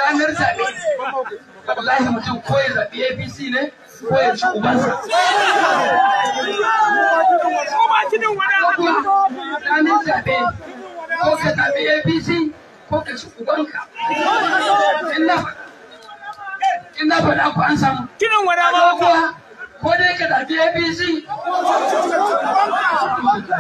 ranar zaɓe wallahi mutum ko ya zaɓi APC ne ko ya ci ubansa. Ranar zaɓe ko ka zaɓi APC ko ka ci ubanka. Ina faɗa ku an samu. Ko dai ka zaɓi APC